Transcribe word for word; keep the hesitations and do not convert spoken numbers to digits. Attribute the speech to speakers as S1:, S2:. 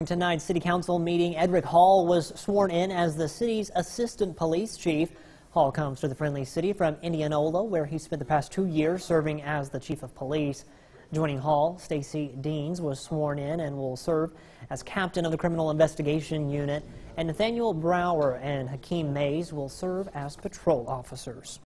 S1: Tonight's City Council meeting, Edrick Hall was sworn in as the city's Assistant Police Chief. Hall comes to the Friendly City from Indianola, where he spent the past two years serving as the Chief of Police. Joining Hall, Stacy Deans was sworn in and will serve as Captain of the Criminal Investigation Unit, and Nathaniel Brower and Hakeem Mays will serve as patrol officers.